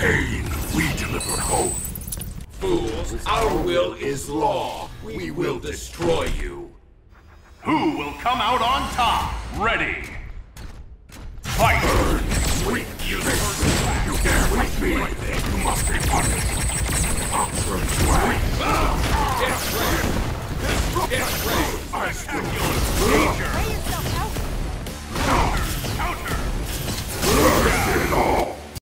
pain, we deliver hope. Fools, our will is law. We will destroy you. Who will come out on top? Ready! Fight! Sweet music! You dare fight me? You must be punished! Get ready! Get ready! I still